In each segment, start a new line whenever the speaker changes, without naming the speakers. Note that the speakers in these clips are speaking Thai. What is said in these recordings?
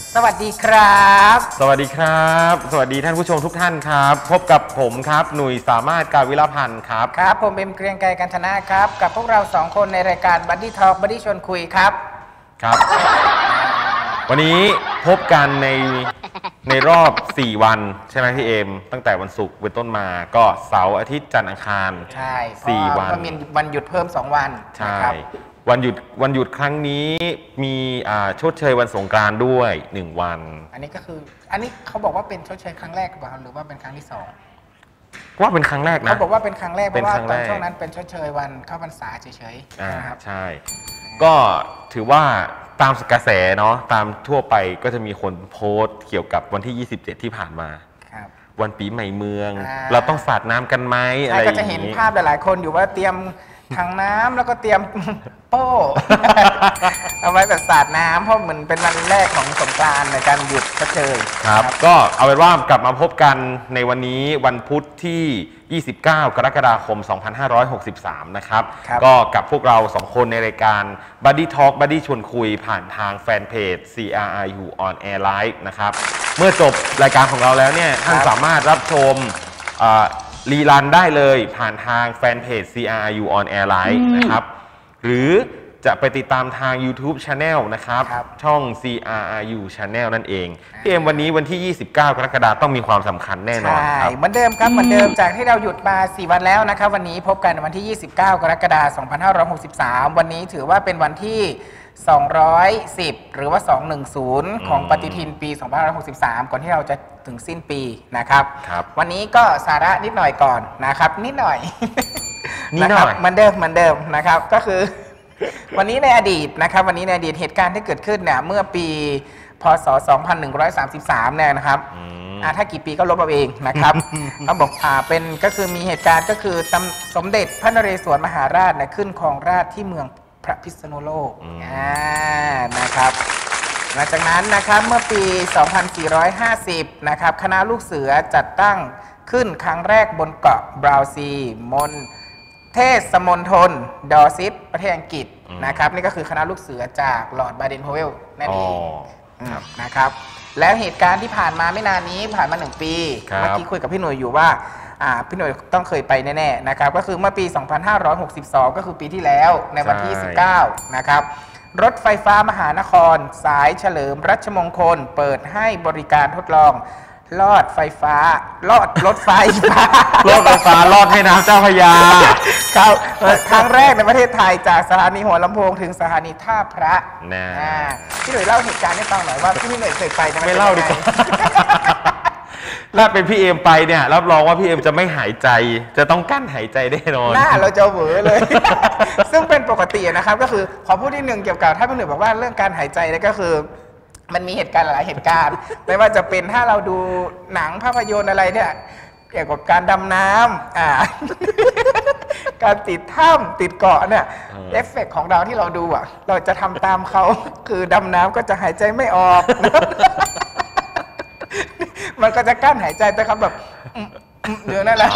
สวัสดีครับ
สวัสดีครับสวัสดีท่านผู้ชมทุกท่านครับพบกับผมครับหนุ่ยสามารถกาวิลพันธ์ครับ
ครับผมเอ็มเกรียงไกรกันธนะครับกับพวกเรา2คนในรายการบัดดี้ทอล์กบัดดี้ชวนคุยครับ
วันนี้พบกันในรอบ4วันใช่ไหมพี่เอ็มตั้งแต่วันศุกร์เป็นต้นมาก็เสาร์อาทิตย์จันทร์อังคาร
ใช่
4วัน
มีวันหยุดเพิ่ม2วัน
ใช่วันหยุดครั้งนี้มีชดเชยวันสงกรานต์ด้วย1วัน
อันนี้เขาบอกว่าเป็นชดเชยครั้งแรกหรือว่าเป็นครั้งที่2
ว่าเป็นครั้งแรกนะ
เขาบอกว่าเป็นครั้งแรกเพราะว่าตอนช่วงนั้นเป็นชดเชยวันเข้าพรรษาเฉยๆนะครับ
ใช่ก็ถือว่าตามกระแสเนาะตามทั่วไปก็จะมีคนโพสต์เกี่ยวกับวันที่27ที่ผ่านมาวันปีใหม่เมืองเราต้องสาดน้ำกันไหมอะไรอย่างนี้
ก็จะเห็นภาพหลายๆคนอยู่ว่าเตรียมถังน้ำแล้วก็เตรียมโป้เอาไว้แบบสาดน้ำเพราะเหมือนเป็นวันแรกของสงกรานต์ในการหยุดชดเชย
ครับก็เอาเป็นว่ากลับมาพบกันในวันนี้วันพุธที่29กรกฎาคม2563นะครับก็กับพวกเรา2คนในรายการ Buddy Talk Buddy ชวนคุยผ่านทางแฟนเพจ CRIU on Air Live นะครับเมื่อจบรายการของเราแล้วเนี่ยท่านสามารถรับชมรีรันได้เลยผ่านทางแฟนเพจ CRIU on Air Live นะครับหรือจะไปติดตามทาง YouTube Channel นะครับช่อง CRIU Channel นั่นเองพี่เอ็มวันนี้วันที่ 29 กรกฎาคมต้องมีความสำคัญแน่นอนครับ
เหมือนเดิมครับเหมือนเดิมจากที่เราหยุดมา4วันแล้วนะครับวันนี้พบกันวันที่ 29 กรกฎาคม2563วันนี้ถือว่าเป็นวันที่210หรือว่า210ของปฏิทินปี2563ก่อนที่เราจะถึงสิ้นปีนะครับวันนี้ก็สาระนิดหน่อยก่อนนะครับนิดหน่อยนะครับเหมือนเดิมนะครับก็คือวันนี้ในอดีตนะครับวันนี้ในอดีตเหตุการณ์ที่เกิดขึ้นเนี่ยเมื่อปีพศ2133เนี่ยนะครับถ้ากี่ปีก็ลบเอาเองนะครับเขาบอกเป็นก็คือมีเหตุการณ์ก็คือสมเด็จพระนเรศวรมหาราชเนี่ยขึ้นครองราชย์ที่เมืองพระพิษณุโลกนะครับหลังจากนั้นนะครับเมื่อปี 2450 นะครับคณะลูกเสือจัดตั้งขึ้นครั้งแรกบนเกาะบราวซีมณเทศมณฑลดอซิสประเทศอังกฤษนะครับนี่ก็คือคณะลูกเสือจากลอร์ดบาเดนโฮเวลนั่นเองนะครับแล้วเหตุการณ์ที่ผ่านมาไม่นานนี้ผ่านมา1 ปีเมื่อกี้คุยกับพี่หน่วยอยู่ว่าพี่หน่วยต้องเคยไปแน่ๆนะครับก็คือเมื่อปี 2562 ก็คือปีที่แล้วในวันที่ 19 นะครับรถไฟฟ้ามหานครสายเฉลิมรัชมงคลเปิดให้บริการทดลองลอดไฟฟ้ารอดรถไฟฟ้าร
ถไฟฟ้ารอดให้น้ำเจ้าพระยา
ครับครั้งแรกในประเทศไทยจากสถานีหัวลำโพงถึงสถานีท่าพระพี่หน่วยเล่าเหตุการณ์ให้ฟังหน่อยว่าพี่หน่วยเคยไป
ไม่เล่าดีกว่าถ้าเป็นพี่เอ็มไปเนี่ยรับรองว่าพี่เอ็มจะไม่หายใจจะต้องกั้นหายใจแน่นอน
หน้าเราจะเหวอเลยซึ่งเป็นปกตินะครับก็คือขอพูดที่หนึ่งเกี่ยวกับถ้าพี่หน่วยบอกว่าเรื่องการหายใจนี่ก็คือมันมีเหตุการณ์หลายเหตุการณ์ไม่ว่าจะเป็นถ้าเราดูหนังภาพยนตร์อะไรเนี่ยเกี่ยวกับการดำน้ำการติดถ้ำติดเกาะเนี่ยเอฟเฟกต์ของเราที่เราดูเราจะทำตามเขาคือดำน้ำก็จะหายใจไม่ออกมันก็จะกั้นหายใจแต่ครับแบบเดี๋ยวนั่นแหละ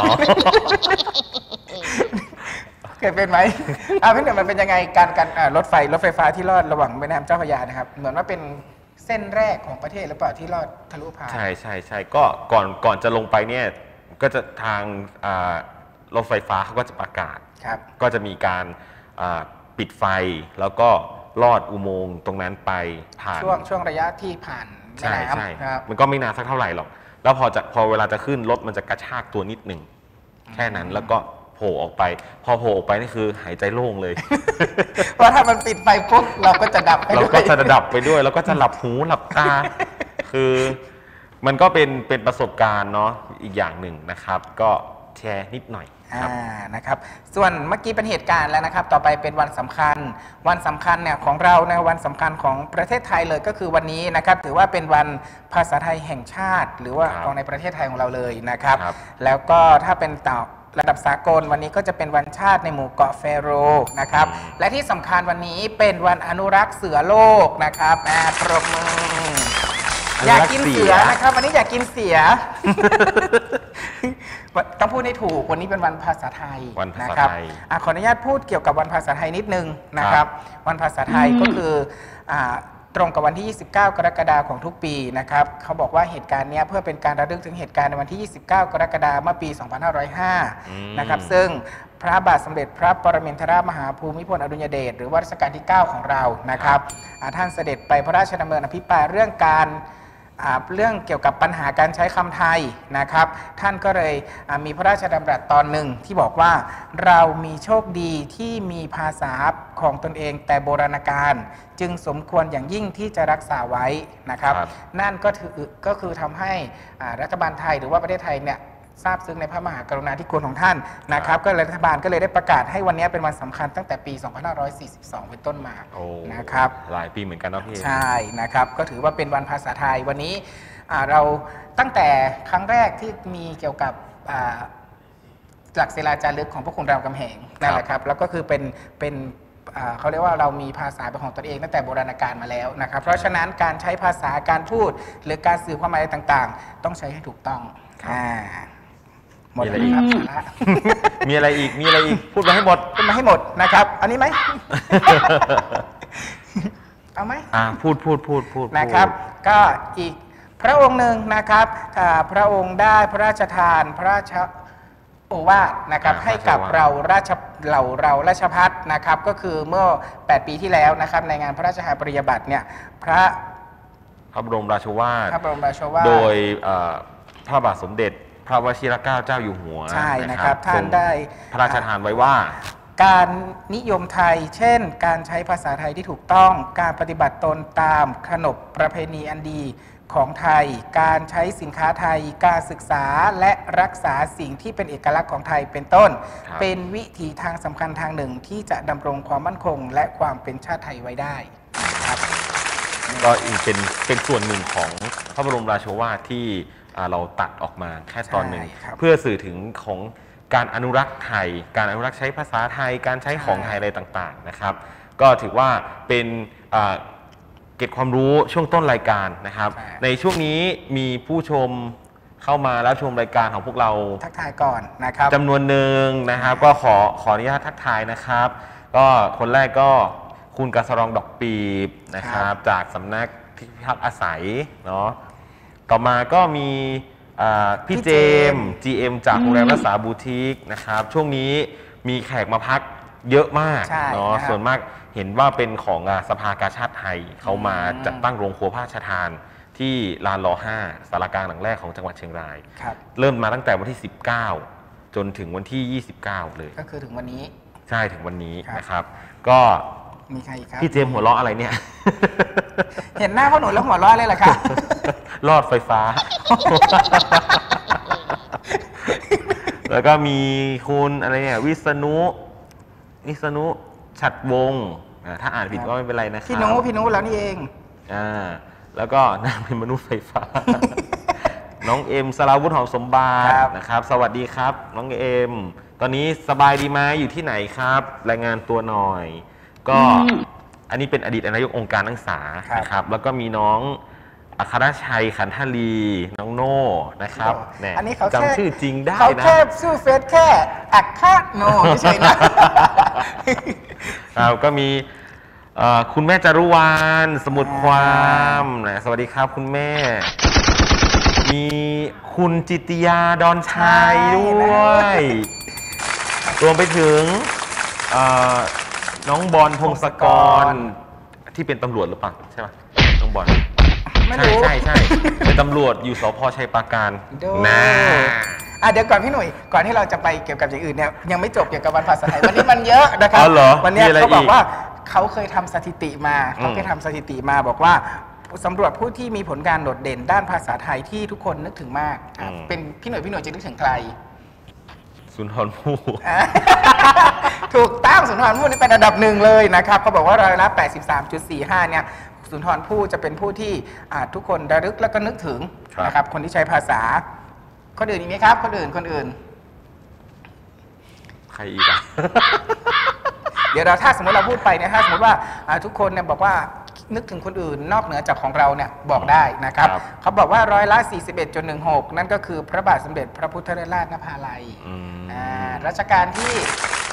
เคยเป็นไหมพี่หนุ่มมันเป็นยังไงการรถไฟฟ้าที่ลอดระหว่างแม่น้ำเจ้าพระยานะครับเหมือนว่าเป็นเส้นแรกของประเทศหรือเปล่าที่ลอดทะลุผ่าน
ใช่ก็ก่อนจะลงไปเนี่ยก็จะทางรถไฟฟ้าเขาก็จะประกาศก็จะมีการปิดไฟแล้วก็ลอดอุโมงค์ตรงนั้นไปผ่าน
ช่วงระยะที่ผ่าน
ใช่มันก็ไม่นานสักเท่าไหร่หรอกแล้วพอเวลาจะขึ้นรถมันจะกระชากตัวนิดหนึ่งแค่นั้นแล้วก็โผล่ออกไปพอโผล่ออกไปนี่คือหายใจโล่งเลย
เพราะถ้ามันปิดไฟปุ๊บเราก็จะดับไปด้วย
เราก็จะดับไปด้วยแล้วก็จะหลับหูหลับตาคือมันก็เป็นประสบการณ์เนาะอีกอย่างหนึ่งนะครับก็แชร์นิดหน่อย
นะครับส่วนเมื่อกี้เป็นเหตุการณ์แล้วนะครับต่อไปเป็นวันสำคัญเนี่ยของเราในวันสำคัญของประเทศไทยเลยก็คือวันนี้นะครับถือว่าเป็นวันภาษาไทยแห่งชาติหรือว่าของในประเทศไทยของเราเลยนะครับแล้วก็ถ้าเป็นต่อระดับสากลวันนี้ก็จะเป็นวันชาติในหมู่เกาะเฟโรนะครับและที่สำคัญวันนี้เป็นวันอนุรักษ์เสือโลกนะครับปรบมืออยากกินเสือนะครับวันนี้อยากกินเสือต้องพูดให้ถูกวันนี้เป็นวันภาษาไทยนะครับขออนุญาตพูดเกี่ยวกับวันภาษาไทยนิดนึงนะครับวันภาษาไทยก็คือตรงกับวันที่ 29 กรกฎาคมของทุกปีนะครับเขาบอกว่าเหตุการณ์นี้เพื่อเป็นการระลึกถึงเหตุการณ์ในวันที่ 29 กรกฎาคมเมื่อปี 2505 นะครับซึ่งพระบาทสมเด็จพระปรมินทรมหาภูมิพลอดุลยเดชหรือว่ารัชกาลที่ 9 ของเรานะครับท่านเสด็จไปพระราชดำเนินอภิปรายเรื่องเกี่ยวกับปัญหาการใช้คำไทยนะครับท่านก็เลยมีพระราชดำรัสตอนหนึ่งที่บอกว่าเรามีโชคดีที่มีภาษาของตนเองแต่โบราณกาลจึงสมควรอย่างยิ่งที่จะรักษาไว้นะครับนั่นก็คือทำให้รัฐบาลไทยหรือว่าประเทศไทยเนี่ยทราบซึ้งในพระมหากรุณาธิคุณของท่านนะครับก็เลยรัฐบาลก็เลยได้ประกาศให้วันนี้เป็นวันสำคัญตั้งแต่ปี 2542 เป็นต้นมานะครับ
หลายปีเหมือนกันเนาะพี่
ใช่นะครับก็ถือว่าเป็นวันภาษาไทยวันนี้เราตั้งแต่ครั้งแรกที่มีเกี่ยวกับหลักศิลาจารึกของพระคุณรามคำแหงนั่นแหละครับแล้วก็คือเป็นเขาเรียกว่าเรามีภาษาเป็นของตนเองตั้งแต่โบราณกาลมาแล้วนะครับเพราะฉะนั้นการใช้ภาษาการพูดหรือการสื่อความหมายต่างๆต้องใช้ให้ถูกต้องหมดแล้วครับ
มีอะไรอีกพูดมาให้หมด
นะครับอันนี้ไหม เอาไหม
พูด
นะครับก็อีกพระองค์หนึ่งนะครับพระองค์ได้พระราชทานพระราชโอวาทนะครับให้กับเราราชภัฏนะครับก็คือเมื่อ8ปีที่แล้วนะครับในงานพระราชทานปริญญาบัตรเนี่ยพระ
บรมราชวาทโดยพระบาทสมเด็จพระวชิรเกล้าเจ้าอยู่หัว
ใช่นะครับท่านได้
พระราชทานไว้ว่า
การนิยมไทยเช่นการใช้ภาษาไทยที่ถูกต้องการปฏิบัติตนตามขนบประเพณีอันดีของไทยการใช้สินค้าไทยการศึกษาและรักษาสิ่งที่เป็นเอกลักษณ์ของไทยเป็นต้นเป็นวิถีทางสำคัญทางหนึ่งที่จะดำรงความมั่นคงและความเป็นชาติไทยไว้ได้ครับ
ก็เป็นส่วนหนึ่งของพระบรมราโชวาทที่เราตัดออกมาแค่ตอนหนึ่งเพื่อสื่อถึงของการอนุรักษ์ไทยการอนุรักษ์ใช้ภาษาไทยการใช้ของไทยอะไรต่างๆนะครับก็ถือว่าเป็นเก็บความรู้ช่วงต้นรายการนะครับในช่วงนี้มีผู้ชมเข้ามารับชมรายการของพวกเรา
ทักทายก่อนนะครับ
จำนวนหนึ่งนะครับก็ขออนุญาตทักทายนะครับก็คนแรกก็คุณกษรองดอกปีบนะครับจากสำนักที่พักอาศัยเนาะต่อมาก็มีพี่เจม GM จากโรงแรมรักษาบูติกนะครับช่วงนี้มีแขกมาพักเยอะมากเนาะส่วนมากเห็นว่าเป็นของสภากาชาติไทยเขามาจัดตั้งโรงครัวพระราชทานที่ลานร5ศาลากลางหลังแรกของจังหวัดเชียงรายเริ่มมาตั้งแต่วันที่19จนถึงวันที่29เลย
ก็คือถึงวันนี้
ใช่ถึงวันนี้นะครับก็
มีใครอีกครับ
พี่เจมหัวเราะอะไรเนี่ย
เห็นหน้าพ่อหนุ่มแล้วหัวเราะเลยเหรอครับ
ลอดไฟฟ้าแล้วก็มีคุณอะไรเนี่ยวิษณุฉัตรวงศ์ถ้าอ่านผิดก็ไม่เป็นไรนะครับ
พี่นุแล้วนี่เอง
แล้วก็นางเป็นมนุษย์ไฟฟ้าน้องเอ็มสราวุฒิหอมสมบัตินะครับสวัสดีครับน้องเอ็มตอนนี้สบายดีไหมอยู่ที่ไหนครับรายงานตัวหน่อยก็อันนี้เป็นอดีตนายกองค์การนักศึกษานะครับแล้วก็มีน้องอัครชัยขันธลีน้องโน่นะครับ
อันนี้เขา
จำชื่อจริงได้นะ
เขาแค่ชื่อเฟซแค่อัครโน่ไม่ใช่นะ
ก็มีคุณแม่จารุวรรณสมุทรความนะสวัสดีครับคุณแม่มีคุณจิตยาดอนชัยด้วยรวมไปถึงน้องบอลพงศกรที่เป็นตำรวจหรือเปล่าใช่ไหมน้องบอลใช่เป็นตำรวจอยู่สภ.ชัยปราการ
นะเดี๋ยวก่อนพี่หนุ่ยก่อนที่เราจะไปเกี่ยวกับอย่างอื่นเนี่ยยังไม่จบเกี่ยวกับวันภาษาไทยวันนี้มันเยอะนะครับวันนี้เขาบอกว่าเขาเคยทำสถิติมาบอกว่าสำรวจผู้ที่มีผลงานโดดเด่นด้านภาษาไทยที่ทุกคนนึกถึงมากเป็นพี่หนุ่ยจะนึกถึงใคร
สุนทรภู่
ถูกตั้งสุนทรภู่นี่เป็นอันดับหนึ่งเลยนะครับเขาบอกว่าร้อยละ 83.45 เนี่ยสุนทรภู่จะเป็นผู้ที่ทุกคนระลึกแล้วก็นึกถึงนะครับคนที่ใช้ภาษาคนอื่นอีกไหมครับคนอื่น
ใครอีก
เดี๋ยวถ้าสมมติเราพูดไปเนี่ยถ้าสมมติว่าทุกคนเนี่ยบอกว่านึกถึงคนอื่นนอกเหนือจากของเราเนี่ยบอกได้นะครับเขาบอกว่าร้อยละ 41.16 นั่นก็คือพระบาทสมเด็จพระพุทธราชนภาลัยรัชกาลที่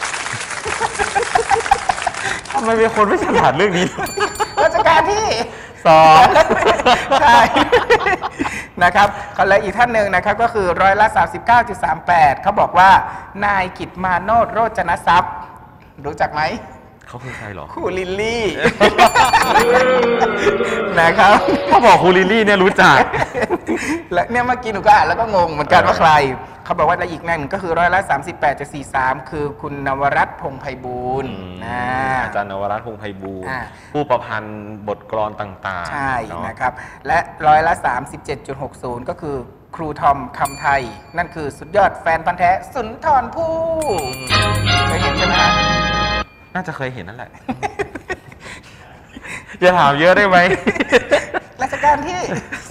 ทำไมเป็นคนไม่ฉลาดเรื่องนี้
รัชกาลที่ใช่นะครับและอีกท่านหนึ่งนะครับก็คือ39.38เขาบอกว่านายกิตมาโนชโรจนทรัพย์รู้จักไหม
เขาคือใครหรอ
ครูลิลลี่นะครับ
เขาบอกครูลิลลี่เนี่ยรู้จัก
และเนี่ยเมื่อกี้หนูก็อ่านแล้วก็งงเหมือนกันว่าใครเขาบอกว่าอีกหนึ่งก็คือ38.43คือคุณนวรัตน์พงษ์ไพบูลย์
อาจารย์นวรัตน์พงษ์ไพบูลย์ผู้ประพันธ์บทกลอนต่างๆ
ใช่นะครับและ37.60ก็คือครูทอมคำไทยนั่นคือสุดยอดแฟนพันธุ์แท้สุนทรภู่เคยเห็นใช่ไหมฮะ
น่าจะเคยเห็นนั่นแหละอย่าถามเยอะได้ไหม
ราชการที่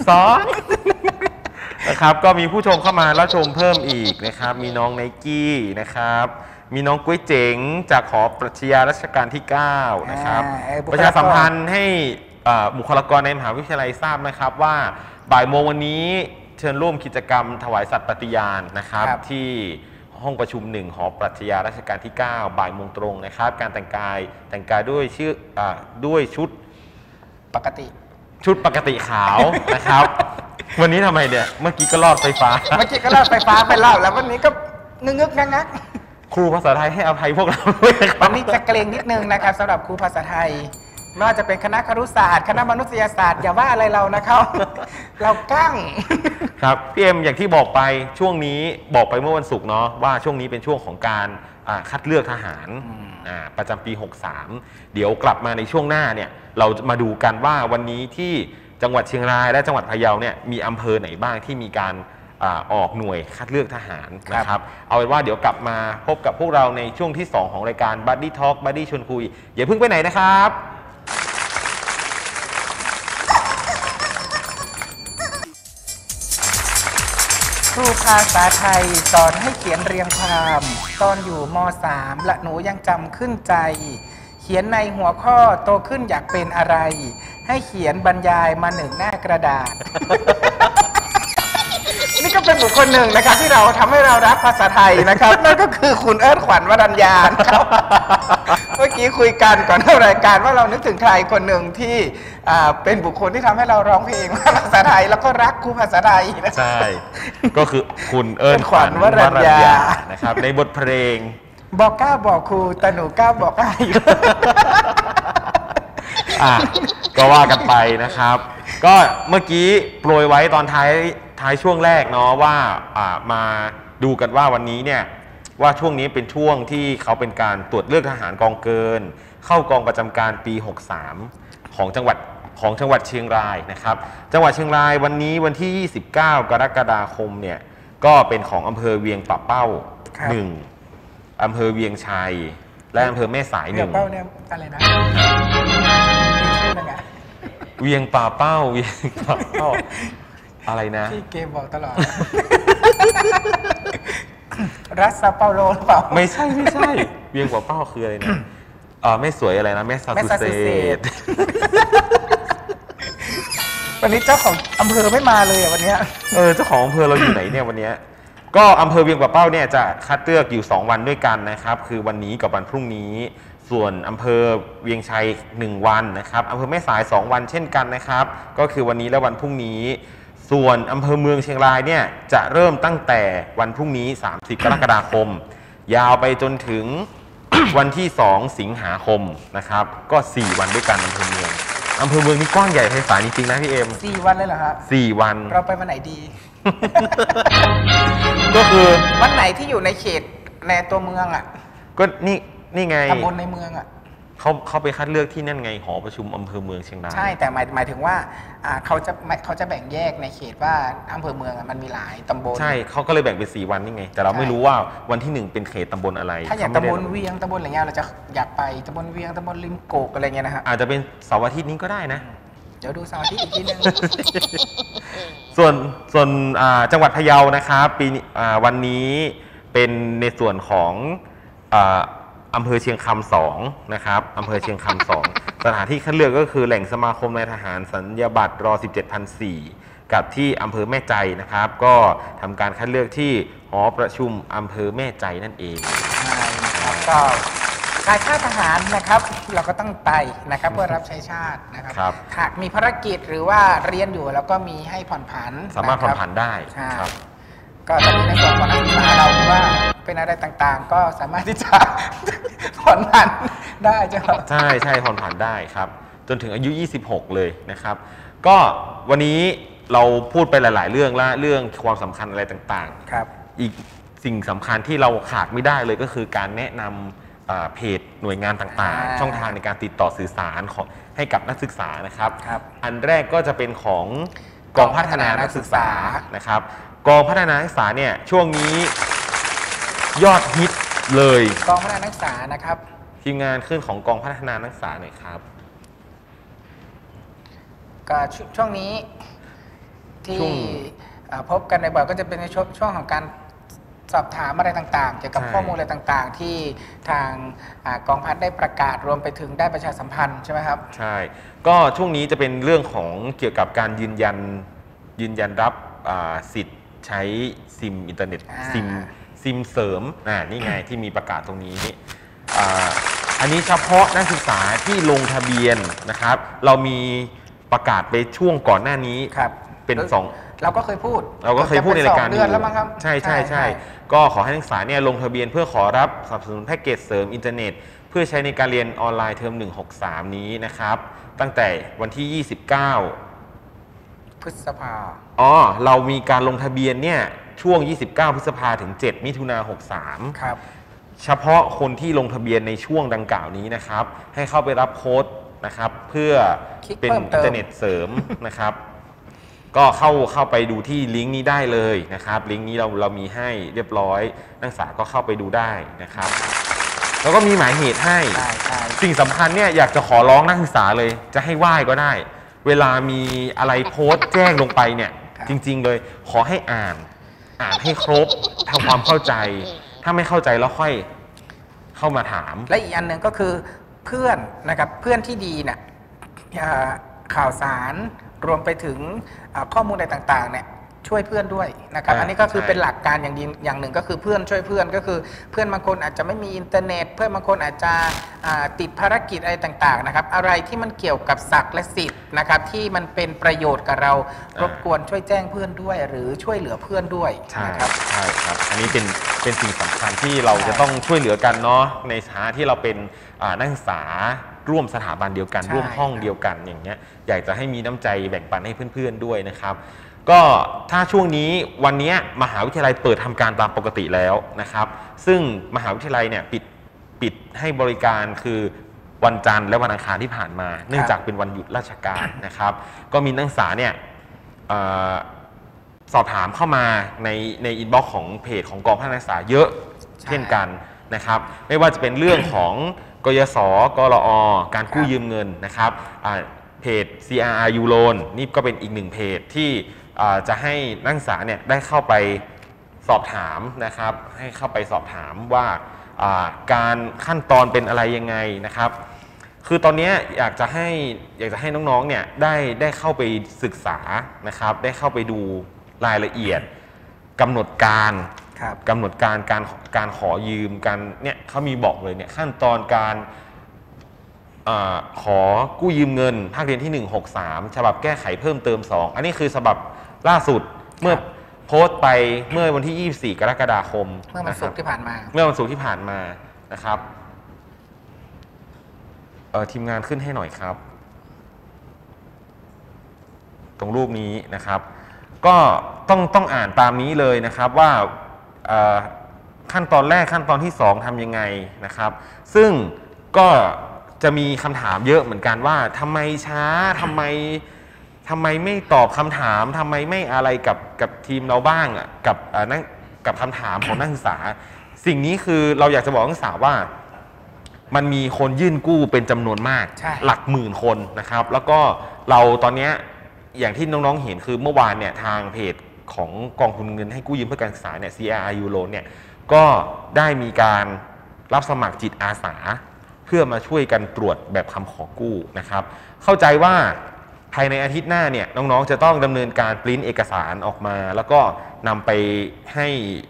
2นะครับก็มีผู้ชมเข้ามาแล้วชมเพิ่มอีกนะครับมีน้องไนกี้นะครับมีน้องกุ้ยเจ๋งจากหอปรัชญารัชกาลที่9นะครับประชาสัมพันธ์ให้บุคลากรในมหาวิทยาลัยทราบนะครับว่าบ่ายโมงวันนี้เชิญร่วมกิจกรรมถวายสัตย์ปฏิญาณนะครับที่ห้องประชุม1หอปรัชญารัชกาลที่9บ่ายโมงตรงนะครับการแต่งกายด้วยชุด
ปกติ
ขาวนะครับวันนี้ทำไมเนี่ยเมื่อกี้ก็ลอดไฟฟ้า
ไปเล่าแล้ววันนี้ก็งึกงัก
ครูภาษาไทยให้อภัยพวกเราด้วย
วันนี้จะเกรงนิดนึงนะครับสำหรับครูภาษาไทยไม่ว่าจะเป็นคณะครุศาสตร์คณะมนุษยศาสตร์อย่าว่าอะไรเรานะครับเรากั้ง
ครับพี่เอ็มอย่างที่บอกไปช่วงนี้บอกไปเมื่อวันศุกร์เนาะว่าช่วงนี้เป็นช่วงของการคัดเลือกทหารประจำปี63เดี๋ยวกลับมาในช่วงหน้าเนี่ยเรามาดูกันว่าวันนี้ที่จังหวัดเชียงรายและจังหวัดพะเยาเนี่ยมีอำเภอไหนบ้างที่มีการออกหน่วยคัดเลือกทหารนะครับเอาเป็นว่าเดี๋ยวกลับมาพบกับพวกเราในช่วงที่2ของรายการ Buddy Talk Buddy ชวนคุยอย่าเพิ่งไปไหนนะครับ
ครูภาษาไทยสอนให้เขียนเรียงความตอนอยู่ม.3 และหนูยังจำขึ้นใจเขียนในหัวข้อโตขึ้นอยากเป็นอะไรให้เขียนบรรยายมา1หน้ากระดาษ นี่ก็เป็นบุคคลหนึ่งนะครับที่เราทำให้เรารักภาษาไทยนะครับนั่นก็คือคุณเอิร์ธขวัญวรัญญาครับเมื่อกี้คุยกันก่อนเข้ารายการว่าเรานึกถึงใครคนหนึ่งที่เป็นบุคคลที่ทำให้เราร้องเพลงภาษาไทยแล้วก็รักครูภาษาไทย
ใช่ก็คือคุณเอิร์ธขวัญวรัญญานะครับในบทเพลง
บอกก้าวบอกครูแต่หนูก้าวบอกอ้าย
ก็ว่ากันไปนะครับก็เมื่อกี้โปรยไว้ตอนท้ายช่วงแรกเนาะว่ามาดูกันว่าวันนี้เนี่ยว่าช่วงนี้เป็นช่วงที่เขาเป็นการตรวจเลือกทหารกองเกินเข้ากองประจำการปี63ของจังหวัดเชียงรายนะครับจังหวัดเชียงรายวันนี้วันที่29กรกฎาคมเนี่ยก็เป็นของอำเภอเวียงป่าเป้า1อำเภอเวียงชัยและอำเภอแม่สาย1เวียง
เป้าเนี่ยอะไรนะชื่ออะไร
เวียงป่าเป้าเวียงป่าเป้าอะไรนะ
ที่เกมบอกตลอดรัสซาเปาโลหรือเปล่า
ไม่ใช่เวียงป่าเป้าคืออะไรนะไม่สวยอะไรนะแม่ซาซูเซต
วันนี้เจ้าของอำเภอไม่มาเลยวันนี้
เจ้าของอำเภอเราอยู่ไหนเนี่ยวันนี้ก็อำเภอเวียงป่าเป้าเนี่ยจะคัดเลือกอยู่2วันด้วยกันนะครับคือวันนี้กับวันพรุ่งนี้ส่วนอำเภอเวียงชัย1วันนะครับอำเภอแม่สาย2วันเช่นกันนะครับก็คือวันนี้และวันพรุ่งนี้ส่วนอำเภอเมืองเชียงรายเนี่ยจะเริ่มตั้งแต่วันพรุ่งนี้30กรกฎาคมยาวไปจนถึง วันที่2สิงหาคมนะครับก็4วันด้วยกันอำเภอเมืองนี่กว้างใหญ่ไพศาลจริงๆนะพี่เอ็ม
4วันเลยเหรอครับ
4วัน
เราไปวันไหนดี
ก็คือ
วันไหนที่อยู่ในเขตในตัวเมืองอ่ะ
ก็นี่ไง
ตำบลในเมืองอ่ะ
เขาไปคัดเลือกที่นั่นไงหอประชุมอำเภอเมืองเชียงราย
ใช่แต่หมายถึงว่าเขาจะแบ่งแยกในเขตว่าอำเภอเมืองมันมีหลายตำบล
ใช่เขาก็เลยแบ่งเป็น4วันนี่ไงแต่เราไม่รู้ว่าวันที่1เป็นเขตตำบลอะไร
ถ้าอย่างตำบลเวียงตำบลอะไรเงี้ยเราจะอยากไปตำบลเวียงตำบลริมโกกอะไรเงี้ยนะฮะ
อาจจะเป็นเสาร์อาทิตย์นี้ก็ได้นะ
เดี๋ยวดูเสาร์อาทิตย์อีกทีนึง
ส่วนจังหวัดพะเยานะครับปีวันนี้เป็นในส่วนของอำเภอเชียงคำ2นะครับอำเภอเชียงคำ2สถานที่คัดเลือกก็คือแหล่งสมาคมนายทหารสัญญาบัตรร17,004กับที่อำเภอแม่ใจนะครับก็ทำการคัดเลือกที่หอประชุมอำเภอแม่ใจนั่นเอง
ใช่ครับก็กายค่าทหารนะครับเราก็ต้องไปนะครับเพื่อรับใช้ชาตินะครับ
ครับ
หากมีภารกิจหรือว่าเรียนอยู่แล้วก็มีให้ผ่อนผัน
สามารถผ่อนผันได้
ใช่
ครับ
ก็ตอนนี้ในส่วนของนักศึกษาเราว่าเป็นอะไรต่างๆ ก็สามารถที่จะ ผ่อนผันได้ใช่ไหม
ใช่ใช่ผ่อนผันได้ครับจนถึงอายุ 26 เลยนะครับ ก็วันนี้เราพูดไปหลาย ๆ เรื่องละเรื่องความสำคัญอะไรต่างๆ
ครับ
อีกสิ่งสำคัญที่เราขาดไม่ได้เลยก็คือการแนะนำเพจหน่วยงานต่างๆ ช่องทางในการติดต่อสื่อสารของให้กับนักศึกษานะครับ
ครับ
อันแรกก็จะเป็นของกองพัฒนานักศึกษานะครับกองพัฒนานักศึกษาเนี่ยช่วงนี้ยอดฮิตเลย
กองพัฒนานักศึกษานะครับ
ทีมงานขึ้นของกองพัฒนานักศึกษาหน่อยครับ
ก็ช่วงนี้ที่
ช่วง
พบกันในบ่อยก็จะเป็นในช่วงของการสอบถามอะไรต่างๆ เกี่ยวกับ
ใช่
ข้อมูลอะไรต่างๆ ที่ทางกองพัฒได้ประกาศรวมไปถึงได้ประชาสัมพันธ์ใช่ไหมครับ
ใช่ ก็ช่วงนี้จะเป็นเรื่องของเกี่ยวกับการยืนยันรับสิทธิ์ใช้ซิมอินเทอร์เน็ตซิมเสริมนี่ไงที่มีประกาศตรงนี้อันนี้เฉพาะนักศึกษาที่ลงทะเบียนนะครับ เรามีประกาศไปช่วงก่อนหน้านี้
ครับ
เป็น
เราก็เคยพูด
เราก็เคยพูดในรายการ
เดือนแล้วมั้งครับ
ใช่ก็ขอให้นักศึกษาเนี่ยลงทะเบียนเพื่อขอรับสนับสนุนแพ็กเกจเสริมอินเทอร์เน็ตเพื่อใช้ในการเรียนออนไลน์เทอม163นี้นะครับตั้งแต่วันที่ 29
พฤษภา
เรามีการลงทะเบียนเนี่ยช่วง 29 พฤษภาถึง 7 มิถุนา63
ครับ
เฉพาะคนที่ลงทะเบียนในช่วงดังกล่าวนี้นะครับให้เข้าไปรับโค้ดนะครับเพื่อเป็นอินเทอร์เน็ตเสริมนะครับก็เข้าไปดูที่ลิงก์นี้ได้เลยนะครับลิงก์นี้เรามีให้เรียบร้อยนักศึกษาก็เข้าไปดูได้นะครับแล้วก็มีหมายเหตุให้
ใช่
สิ่งสำคัญเนี่ยอยากจะขอร้องนักศึกษาเลยจะให้ไหว้ก็ได้ เวลามีอะไรโพสต์แจ้งลงไปเนี่ยจริงๆเลยขอให้อ่านให้ครบทำความเข้าใจถ้าไม่เข้าใจแล้วค่อยเข้ามาถาม
และอีกอันหนึ่งก็คือเพื่อนนะครับเพื่อนที่ดีเนี่ยข่าวสารรวมไปถึงข้อมูลอะไรต่างๆเนี่ยช่วยเพื่อนด้วยนะครับ อันนี้ก็คือเป็นหลักการอย่างหนึ่งก็คือเพื่อนช่วยเพื่อนก็คือเพื่อนบางคนอาจจะไม่มีอินเทอร์เน็ต เพื่อนบางคนอาจจะติดภารกิจอะไรต่างๆนะครับอะไรที่มันเกี่ยวกับศักดิ์และสิทธิ์นะครับที่มันเป็นประโยชน์กับเรารบกวนช่วยแจ้งเพื่อนด้วย หรือช่วยเหลือเพื่อนด้วย
ใช่
นะครับ
ใช่ครับอันนี้เป็นสิ่งสำคัญที่เราจะต้องช่วยเหลือกันเนาะในฐานะที่เราเป็นนักศึกษาร่วมสถาบันเดียวกัน
ใช่
ร่วมห้องเดียวกันอย่างเงี้ยอยากจะให้มีน้ำใจแบ่งปันให้เพื่อนๆด้วยนะครับก็ถ้าช่วงนี้วันนี้มหาวิทยาลัยเปิดทำการตามปกติแล้วนะครับซึ่งมหาวิทยาลัยเนี่ยปิดให้บริการคือวันจันทร์และวันอังคารที่ผ่านมา เนื่องจากเป็นวันหยุดราชการนะครับก็มีนักศึกษาเนี่ยสอบถามเข้ามาในอินบ็อกซ์ของเพจของกองพัฒนานักศึกษาเยอะเช่นกันนะครับไม่ว่าจะเป็นเรื่องของกยศกรอการกู้ยืมเงินนะครับเพจ CRRU Loan นี่ก็เป็นอีกหนึ่งเพจที่จะให้นักศึกษาเนี่ยได้เข้าไปสอบถามนะครับให้เข้าไปสอบถามว่าการขั้นตอนเป็นอะไรยังไงนะครับคือตอนนี้อยากจะให้น้องๆเนี่ยได้เข้าไปศึกษานะครับได้เข้าไปดูรายละเอียดกำหนดการการขอยืมการเนี่ยเขามีบอกเลยเนี่ยขั้นตอนการขอกู้ยืมเงินภาคเรียนที่ 163 ฉบับแก้ไขเพิ่มเติม 2 อันนี้คือฉบับล่าสุดเมื่อโพสต์ไปเมื่อวันที่ 24 กรกฎาคม
เมื่อวันศุกร์ที่ผ่านมา
นะครับทีมงานขึ้นให้หน่อยครับตรงรูปนี้นะครับก็ต้องอ่านตามนี้เลยนะครับว่าขั้นตอนแรกขั้นตอนที่ 2ทำยังไงนะครับซึ่งก็จะมีคำถามเยอะเหมือนกันว่าทำไมช้าทำไมไม่ตอบคำถามทำไมไม่อะไรกับทีมเราบ้างกับคำถามของนักศึกษาสิ่งนี้คือเราอยากจะบอกนักศึกษาว่ามันมีคนยื่นกู้เป็นจำนวนมากหลักหมื่นคนนะครับแล้วก็เราตอนนี้อย่างที่น้องๆเห็นคือเมื่อวานเนี่ยทางเพจของกองทุนเงินให้กู้ยืมเพื่อการศึกษาเนี่ย CRRU Loan เนี่ยก็ได้มีการรับสมัครจิตอาสาเพื่อมาช่วยกันตรวจแบบคำขอกู้นะครับเข้าใจว่าภายในอาทิตย์หน้าเนี่ยน้องๆจะต้องดำเนินการปริ้นเอกสารออกมาแล้วก็นำไปให้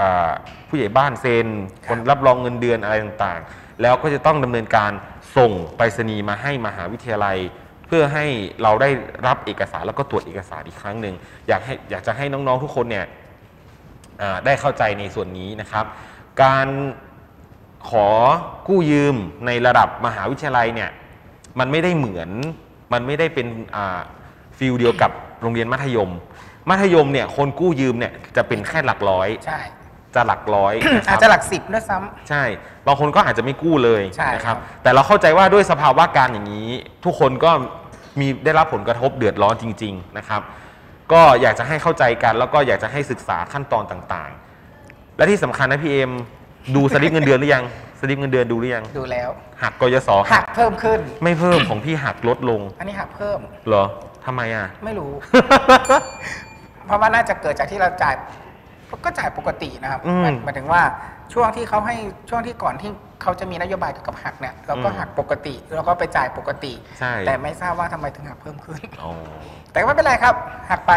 ผู้ใหญ่บ้านเซ็นคนรับรองเงินเดือนอะไรต่างๆแล้วก็จะต้องดำเนินการส่งไปรษณีย์มาให้มหาวิทยาลัยเพื่อให้เราได้รับเอกสารแล้วก็ตรวจเอกสารอีกครั้งหนึ่งอยากจะให้น้องๆทุกคนเนี่ยได้เข้าใจในส่วนนี้นะครับการขอกู้ยืมในระดับมหาวิทยาลัยเนี่ยมันไม่ได้เป็นฟิลเดียวกับโรงเรียนมัธยมเนี่ยคนกู้ยืมเนี่ยจะเป็นแค่หลักร้อยใช่จะหลักร้อยอาจจะหลัก10ด้วยซ้ำใช่บางคนก็อาจจะไม่กู้เลยนะครับแต่เราเข้าใจว่าด้วยสภาวะการอย่างนี้ทุกคนก็ได้รับผลกระทบเดือดร้อนจริงๆนะครับก็อยากจะให้เข้าใจกันแล้วก็อยากจะให้ศึกษาขั้นตอนต่างๆและที่สำคัญนะพี่เอ็มดูสลิปเงินเดือนหรือยังสลิปเงินเดือนดูหรือยังดูแล้วหักกยศหักเพิ่มขึ้นไม่เพิ่มของพี่หักลดลงอันนี้หักเพิ่มเหรอทำไมอ่ะไม่รู้ เพราะว่าน่าจะเกิดจากที่เราจ่ายก็จ่ายปกตินะครับหมายถึงว่าช่วงที่ก่อนที่เขาจะมีนโยบายเกี่ยวกับหักเนี่ยเราก็หักปกติแล้วก็ไปจ่ายปกติแต่ไม่ทราบว่าทำไมถึงหักเพิ่มขึ้นแต่ไม่เป็นไรครับหักไป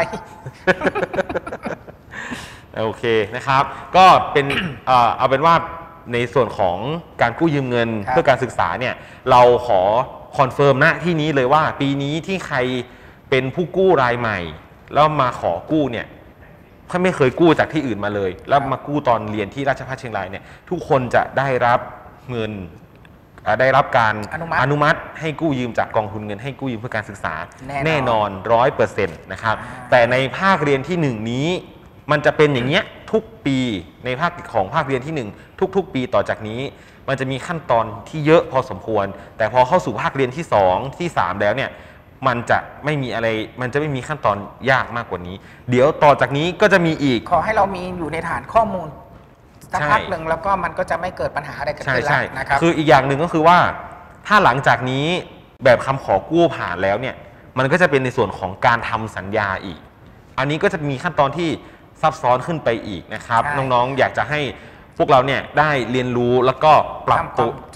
โอเคนะครับก็เป็นเอาเป็นว่าในส่วนของการกู้ยืมเงินเพื่อการศึกษาเนี่ยเราขอคอนเฟิร์มณที่นี้เลยว่าปีนี้ที่ใครเป็นผู้กู้รายใหม่แล้วมาขอกู้เนี่ยเขาไม่เคยกู้จากที่อื่นมาเลยแล้วมากู้ตอนเรียนที่ราชภัฏเชียงรายเนี่ยทุกคนจะได้รับเงินได้รับการอนุมัติให้กู้ยืมจากกองทุนเงินให้กู้ยืมเพื่อการศึกษาแน่นอน 100% นะครับแต่ในภาคเรียนที่1นี้มันจะเป็นอย่างเงี้ยทุกปีในภาคเรียนที่1ทุกๆปีต่อจากนี้มันจะมีขั้นตอนที่เยอะพอสมควรแต่พอเข้าสู่ภาคเรียนที่2ที่3แล้วเนี่ยมันจะไม่มีขั้นตอนยากมากกว่านี้เดี๋ยวต่อจากนี้ก็จะมีอีกขอให้เรามีอยู่ในฐานข้อมูลสักพักหนึ่งแล้วก็มันก็จะไม่เกิดปัญหาอะไรกันขึ้นแล้วนะครับคืออีกอย่างหนึ่งก็คือว่าถ้าหลังจากนี้แบบคำขอกู้ผ่านแล้วเนี่ยมันก็จะเป็นในส่วนของการทำสัญญาอีกอันนี้ก็จะมีขั้นตอนที่ซับซ้อนขึ้นไปอีกนะครับน้องๆอยากจะให้พวกเราเนี่ยได้เรียนรู้แล้วก็ปรับ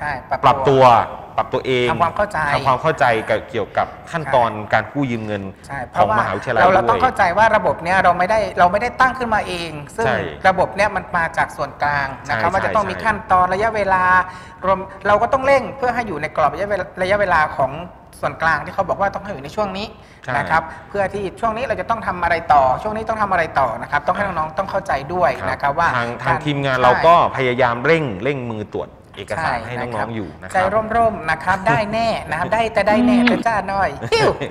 ตัวเองทำความเข้าใจเกี่ยวกับขั้นตอนการกู้ยืมเงินของมหาวิทยาลัยด้วยเราต้องเข้าใจว่าระบบเนี้ยเราไม่ได้ตั้งขึ้นมาเองซึ่งระบบเนี้ยมันมาจากส่วนกลางนะครับมันจะต้องมีขั้นตอนระยะเวลารวมเราก็ต้องเร่งเพื่อให้อยู่ในกรอบระยะเวลาของส่วนกลางที่เขาบอกว่าต้องให้อยู่ในช่วงนี้นะครับเพื่อที่ช่วงนี้เราจะต้องทำอะไรต่อช่วงนี้ต้องทำอะไรต่อนะครับต้องให้น้องๆต้องเข้าใจด้วยนะครับว่าทางทีมงานเราก็พยายามเร่งมือตรวจเอกสารให้น้องๆอยู่นะครับใจร่มๆนะครับได้แน่นะครับได้แน่แต่จ้าน้อย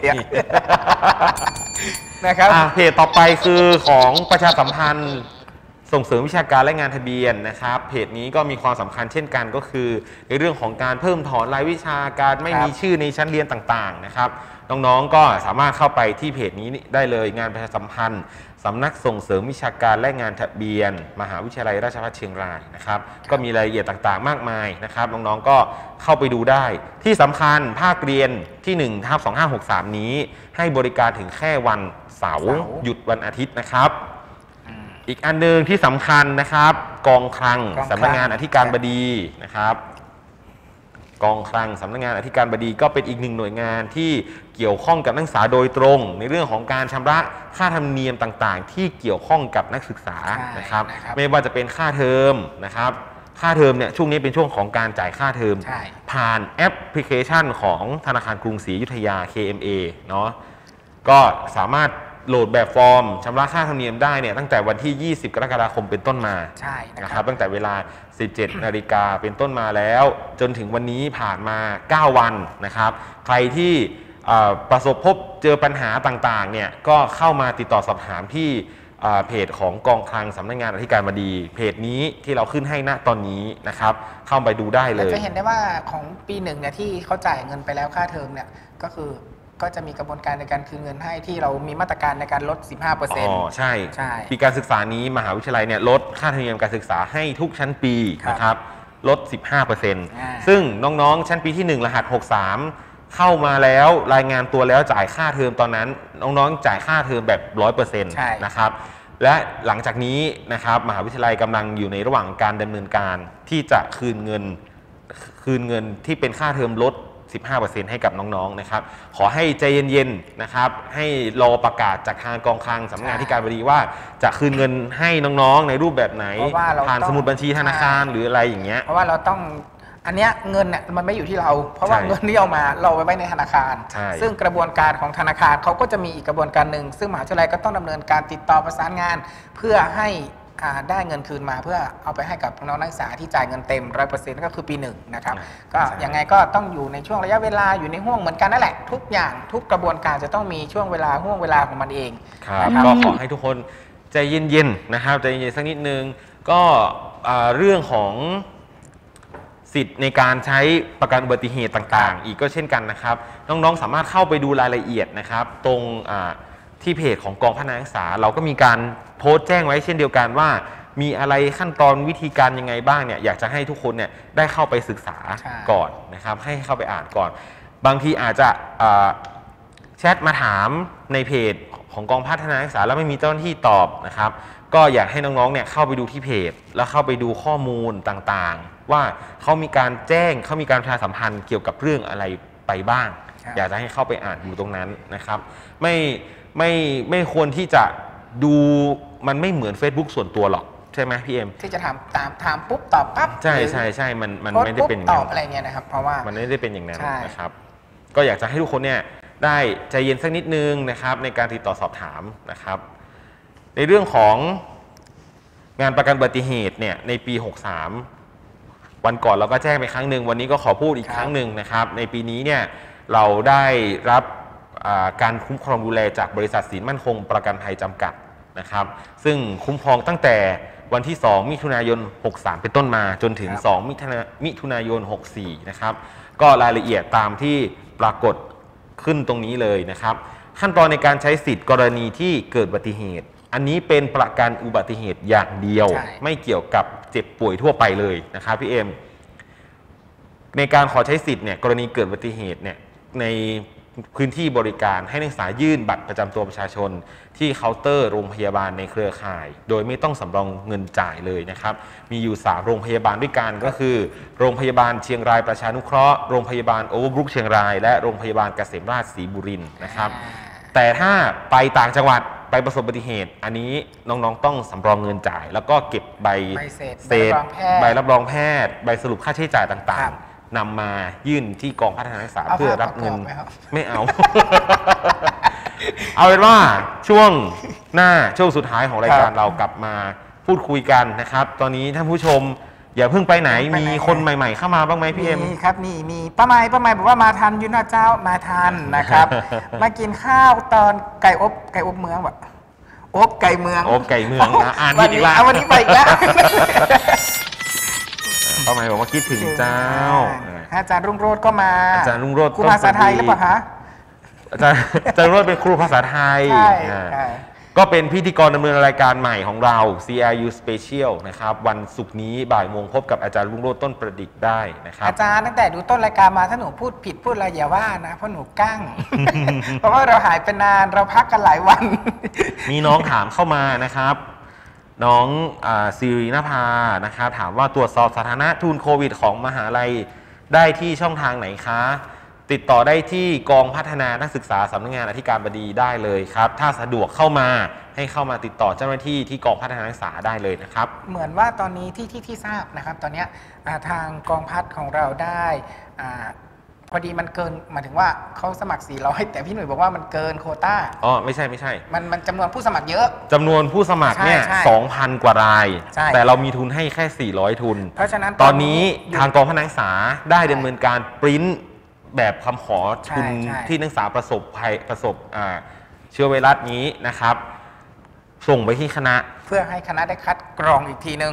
นะครับเพจต่อไปคือของประชาสัมพันธ์ส่งเสริมวิชาการและงานทะเบียนนะครับเพจนี้ก็มีความสำคัญเช่นกันก็คือในเรื่องของการเพิ่มถอนรายวิชาการไม่มีชื่อในชั้นเรียนต่างๆนะครับน้องๆก็สามารถเข้าไปที่เพจนี้ได้เลยงานประชาสัมพันธ์สำนักส่งเสริมวิชาการและงานทะเบียนมหาวิทยาลัยราชภัฏเชียงรายนะครับก็มีรายละเอียดต่างๆมากมายนะครับน้องๆก็เข้าไปดูได้ที่สำคัญภาคเรียนที่1/2563นี้ให้บริการถึงแค่วันเสาร์หยุดวันอาทิตย์นะครับอีกอันนึงที่สำคัญนะครับกองคลังสำนักงานอธิการบดีนะครับกองคลังสำนักงานอธิการบดีก็เป็นอีกหนึ่งหน่วยงานที่เกี่ยวข้องกับนักศึกษาโดยตรงในเรื่องของการชำระค่าธรรมเนียมต่างๆที่เกี่ยวข้องกับนักศึกษานะครับไม่ว่าจะเป็นค่าเทอมนะครับค่าเทอมเนี่ยช่วงนี้เป็นช่วงของการจ่ายค่าเทอมผ่านแอปพลิเคชันของธนาคารกรุงศรีอยุธยา KMA เนาะก็สามารถโหลดแบบฟอร์มชำระค่าธรรมเนียมได้เนี่ยตั้งแต่วันที่20กรกฎาคมเป็นต้นมาใช่นะครับตั้งแต่เวลา 17 นาฬิกาเป็นต้นมาแล้วจนถึงวันนี้ผ่านมา9วันนะครับใครที่ประสบพบเจอปัญหาต่างๆเนี่ยก็เข้ามาติดต่อสอบถามที่เพจของกองคลังสำนักงานอธิการบดีเพจนี้ที่เราขึ้นให้ณตอนนี้นะครับเข้าไปดูได้เลยจะเห็นได้ว่าของปี1เนี่ยที่เขาจ่ายเงินไปแล้วค่าเทอมเนี่ยก็จะมีกระบวนการในการคืนเงินให้ที่เรามีมาตรการในการลด 15%อ๋อใช่ปีการศึกษานี้มหาวิทยาลัยเนี่ยลดค่าธรรมเนียมการศึกษาให้ทุกชั้นปีนะครับลด 15% ซึ่งน้องๆชั้นปีที่1รหัส63เข้ามาแล้วรายงานตัวแล้วจ่ายค่าเทอมตอนนั้นน้องๆจ่ายค่าเทอมแบบ 100% นะครับและหลังจากนี้นะครับมหาวิทยาลัยกำลังอยู่ในระหว่างการดำเนินการที่จะคืนเงินที่เป็นค่าเทอมลด 15% ให้กับน้องๆนะครับขอให้ใจเย็นๆนะครับให้รอประกาศจากทางกองคลังสำนักงานที่การบดีว่าจะคืนเงินให้น้องๆในรูปแบบไหนผ่านสมุดบัญชีธนาคารหรืออะไรอย่างเงี้ย
เพราะว่าเราต้องอันเนี้ยเงินเนี่ยมันไม่อยู่ที่เราเพราะว่าเงินที่เอามาเราไว้ในธนาคารซึ่งกระบวนการของธนาคารเขาก็จะมีอีกกระบวนการหนึ่งซึ่งมหาวิทยาลัยก็ต้องดำเนินการติดต่อประสานงานเพื่อให้ได้เงินคืนมาเพื่อเอาไปให้กับน้องนักศึกษาที่จ่ายเงินเต็ม 100% ก็คือปี 1นะครับก็ยังไงก็ต้องอยู่ในช่วงระยะเวลาอยู่ในห่วงเหมือนกันนั่นแหละทุกอย่างทุกกระบวนการจะต้องมีช่วงเวลาห่วงเวลาของมันเอง
ก็ขอให้ทุกคนใจเย็นๆนะครับใจเย็นๆสักนิดนึงก็เรื่องของสิทธิ์ในการใช้ประกันอุบัติเหตุต่างๆอีกก็เช่นกันนะครับน้องๆสามารถเข้าไปดูรายละเอียดนะครับตรงที่เพจของกองพัฒนานักศึกษาเราก็มีการโพสต์แจ้งไว้เช่นเดียวกันว่ามีอะไรขั้นตอนวิธีการยังไงบ้างเนี่ยอยากจะให้ทุกคนเนี่ยได้เข้าไปศึกษาก่อนนะครับให้เข้าไปอ่านก่อนบางทีอาจจะแชทมาถามในเพจของกองพัฒนานักศึกษาแล้วไม่มีเจ้าหน้าที่ตอบนะครับก็อยากให้น้องๆเนี่ยเข้าไปดูที่เพจแล้วเข้าไปดูข้อมูลต่างๆว่าเขามีการแจ้งเขามีการประชาสัมพันธ์เกี่ยวกับเรื่องอะไรไปบ้างอยากจะให้เข้าไปอ่านดูตรงนั้นนะครับไม่ควรที่จะดูมันไม่เหมือน Facebook ส่วนตัวหรอกใช่ไหมพี่เอ็ม
ที่จะถามปุ๊บตอบปั๊บ
ใช่มันไม่ได้เป็นอย่าง
นั้นตอบอะไรเงี้ยนะครับเพราะว่า
มันไม่ได้เป็นอย่างนั้นนะครับก็อยากจะให้ทุกคนเนี่ยได้ใจเย็นสักนิดนึงนะครับในการติดต่อสอบถามนะครับในเรื่องของงานประกันอุบัติเหตุเนี่ยในปี 63วันก่อนเราก็แจ้งไปครั้งหนึ่งวันนี้ก็ขอพูดอีกครั้งหนึ่งนะครับในปีนี้เนี่ยเราได้รับการคุ้มครองดูแลจากบริษัทสินมั่นคงประกันภัยจำกัดนะครับซึ่งคุ้มครองตั้งแต่วันที่2มิถุนายน63เป็นต้นมาจนถึง2มิถุนายน64นะครับก็รายละเอียดตามที่ปรากฏขึ้นตรงนี้เลยนะครับขั้นตอนในการใช้สิทธิ์กรณีที่เกิดอุบัติเหตุอันนี้เป็นประกันอุบัติเหตุอย่างเดียวไม่เกี่ยวกับเจ็บป่วยทั่วไปเลยนะครับพี่เอ็มในการขอใช้สิทธิ์เนี่ยกรณีเกิดอุบัติเหตุเนี่ยในพื้นที่บริการให้นักศึกษายื่นบัตรประจำตัวประชาชนที่เคาน์เตอร์โรงพยาบาลในเครือข่ายโดยไม่ต้องสำรองเงินจ่ายเลยนะครับมีอยู่3โรงพยาบาลด้วยกันก็คือโรงพยาบาลเชียงรายประชานุเคราะห์โรงพยาบาลโอเวอร์บรุกเชียงรายและโรงพยาบาลเกษมราชศรีบุรินทร์นะครับแต่ถ้าไปต่างจังหวัดไปประสบอุบัติเหตุอันนี้น้องๆต้องสำรองเงินจ่ายแล้วก็เก็บใบเสร็จใบรับรองแพทย์ใบสรุปค่าใช้จ่ายต่างๆนำมายื่นที่กองพัฒนานักศึกษาเพื่อรับเงินไม่เอา เอาเป็นว่าช่วงสุดท้ายของรายการเรากลับมาพูดคุยกันนะครับตอนนี้ท่านผู้ชมอย่าเพิ่งไปไหนมีคนใหม่ๆเข้ามาบ้างไหมพี่เอ็ม
มีครับนี่มีป้าไม้บอกว่ามาทันยุนเจ้ามาทันนะครับ มากินข้าวตอนไก่อบเมืองแบบอบไก่เมือง
นะอ่านผิดอีกแล้ว
วันนี้ไปอีกแล้ว
ป้าไม้บอกว่าคิดถึงเจ้า
อาจารย์รุ่งโรจน์ก็มา
อาจารย์รุ่งโรจน์
ครูภาษาไทยหรือเปล่าคะ
อาจารย์รุ่งโรจน์เป็นครูภาษาไทยก็เป็นพิธีกรดำเนินรายการใหม่ของเรา CRU Special นะครับวันศุกร์นี้บ่ายโมงพบกับอาจารย์รุ่งโรจน์ต้นประดิษฐ์ได้นะครับ
อาจารย์ตั้งแต่ดูต้นรายการมาถ้าหนูพูดผิดพูดอะไรอย่าว่านะเพราะหนูกั้ง เพราะว่าเราหายไปนานเราพักกันหลายวัน
มีน้องถามเข้ามานะครับน้องซีรีนภานะครับถามว่าตรวจสอบสถานะทุนโควิดของมหาลัยได้ที่ช่องทางไหนคะติดต่อได้ที่กองพัฒนานักศึกษาสำนักงานอธิการบดีได้เลยครับถ้าสะดวกเข้ามาให้เข้ามาติดต่อเจ้าหน้าที่ที่กองพัฒนานักศึกษาได้เลยนะครับ
เหมือนว่าตอนนี้ที่ทราบนะครับตอนนี้ทางกองพัฒของเราได้พอดีมันเกินหมายถึงว่าเขาสมัคร400แต่พี่หนุ่ยบอกว่ามันเกินโควต้า
อ๋อไม่ใช่
มันจำนวนผู้สมัครเยอะ
จำนวนผู้สมัครเนี่ย 2,000 กว่ารายแต่เรามีทุนให้แค่400ทุน
เพราะฉะนั้น
ตอนนี้ทางกองพัฒนานักศึกษาได้ดำเนินการปริ้นแบบคำขอทุนที่นักศึกษาประสบเชื้อไวรัสนี้นะครับส่งไปที่คณะ
เพื่อให้คณะได้คัดกรองอีกทีนึง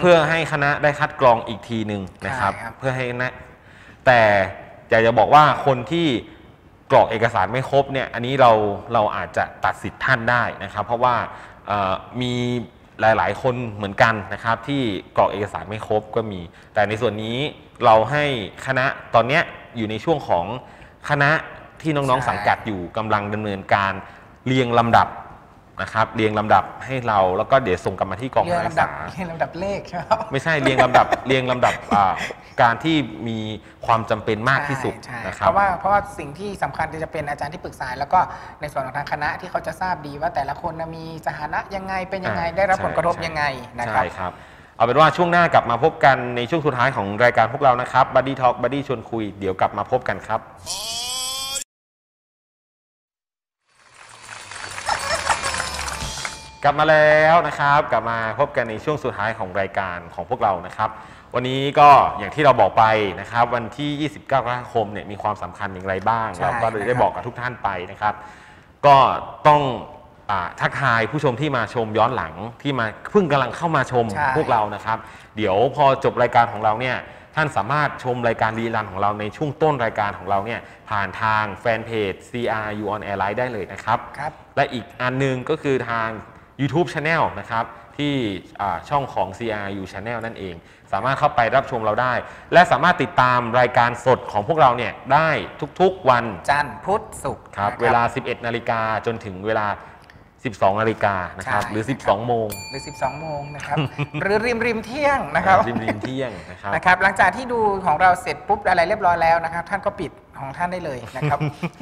นะครับเพื่อให้นะแต่อยากจะบอกว่าคนที่กรอกเอกสารไม่ครบเนี่ยอันนี้เราอาจจะตัดสิทธิ์ท่านได้นะครับเพราะว่ามีหลายๆคนเหมือนกันนะครับที่กรอกเอกสารไม่ครบก็มีแต่ในส่วนนี้เราให้คณะตอนนี้อยู่ในช่วงของคณะที่น้องๆสังกัดอยู่กำลังดำเนินการเรียงลำดับนะครับเรียงลำดับให้เราแล้วก็เดี๋ยวส่งกลับมาที่กองพัฒนาศึกษา
เรียงลำดับเลขใช่ไหม
ไม่ใช่เรียงลำดับการที่มีความจำเป็นมากที่สุดนะครับ
เพราะว่าสิ่งที่สำคัญจะเป็นอาจารย์ที่ปรึกษาแล้วก็ในส่วนของทางคณะที่เขาจะทราบดีว่าแต่ละคนมีสถานะยังไงเป็นยังไงได้รับผลกระทบยังไงนะครับ
ใช่ครับเอาเป็นว่าช่วงหน้ากลับมาพบกันในช่วงสุดท้ายของรายการพวกเรานะครับ Buddy Talk Buddy ชวนคุยเดี๋ยวกลับมาพบกันครับกลับมาแล้วนะครับกลับมาพบกันในช่วงสุดท้ายของรายการของพวกเรานะครับวันนี้ก็อย่างที่เราบอกไปนะครับวันที่ 29 กรกฎาคมเนี่ยมีความสำคัญอย่างไรบ้างเราก็ได้บอกกับทุกท่านไปนะครับก็ต้องทักทายผู้ชมที่มาชมย้อนหลังที่มาเพิ่งกำลังเข้ามาชมพวกเรานะครับเดี๋ยวพอจบรายการของเราเนี่ยท่านสามารถชมรายการรีรันของเราในช่วงต้นรายการของเราเนี่ยผ่านทางแฟนเพจ CRU on Air Live ได้เลยนะครับและอีกอันนึงก็คือทาง YouTube Channel นะครับที่ช่องของ CRU Channel นั่นเองสามารถเข้าไปรับชมเราได้และสามารถติดตามรายการสดของพวกเราเนี่ยได้ทุกๆวัน
จันทร์พุธศุกร์
ครับเวลา 11 นาฬิกาจนถึงเวลา 12 นาฬิกานะครับหรือ 12 โมง
หรือ 12 โมงนะครับหรือริมเที่ยงนะครับ
ริมเที่ยง
นะครับหลังจากที่ดูของเราเสร็จปุ๊บอะไรเรียบร้อยแล้วนะครับท่านก็ปิดของท่านได้เลยนะครับ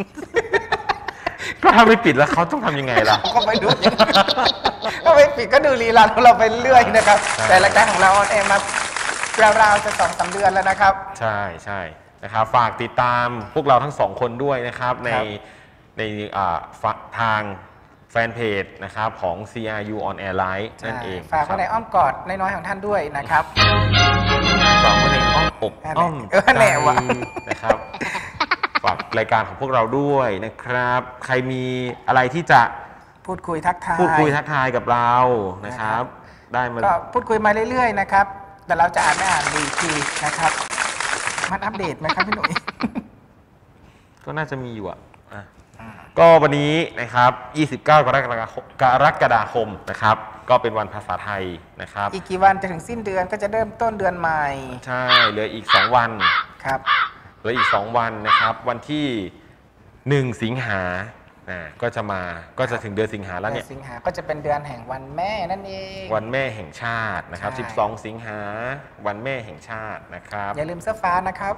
ก็ถ้าไม่ปิดแล้วเขาต้องทำยังไงล่ะ
ก็ไปดูก็ไม่ปิดก็ดูรีลันของเราไปเรื่อยนะครับแต่รายการของเราออนแอร์มาราวๆจะ2-3 เดือนแล้วนะครับ
ใช่นะครับฝากติดตามพวกเราทั้ง2คนด้วยนะครับในทางแฟนเพจนะครับของ CRU on Air Live นั่นเอง
ฝากไว้ในอ้อมกอดน้อยๆของท่านด้วยนะครับ
ฝากไว้ในอ้อมอกอ้อมใจนะครับฝากรายการของพวกเราด้วยนะครับใครมีอะไรที่จะ
พูดคุยทัก
ทายกับเรานะครับได้มา
ก็พูดคุยมาเรื่อยๆนะครับแต่เราจะอ่านไม่อ่านดีทีนะครับมันอัปเดตไหมครับพี่หนุ่ย
ก็น่าจะมีอยู่ก็วันนี้นะครับ29 กรกฎาคมนะครับก็เป็นวันภาษาไทยนะครับ
อีกกี่วันจะถึงสิ้นเดือนก็จะเริ่มต้นเดือนใหม่
ใช่เหลืออีก2 วัน
ครับ
เหลืออีก2 วันนะครับวันที่1 สิงหาก็จะถึงเดือนสิงหาแล้วเนี่ย
สิงหาก็จะเป็นเดือนแห่งวันแม่นั่นเอง
วันแม่แห่งชาตินะครับ12 สิงหาวันแม่แห่งชาตินะครับ
อย่าลืมเสื้อฟ้านะครับ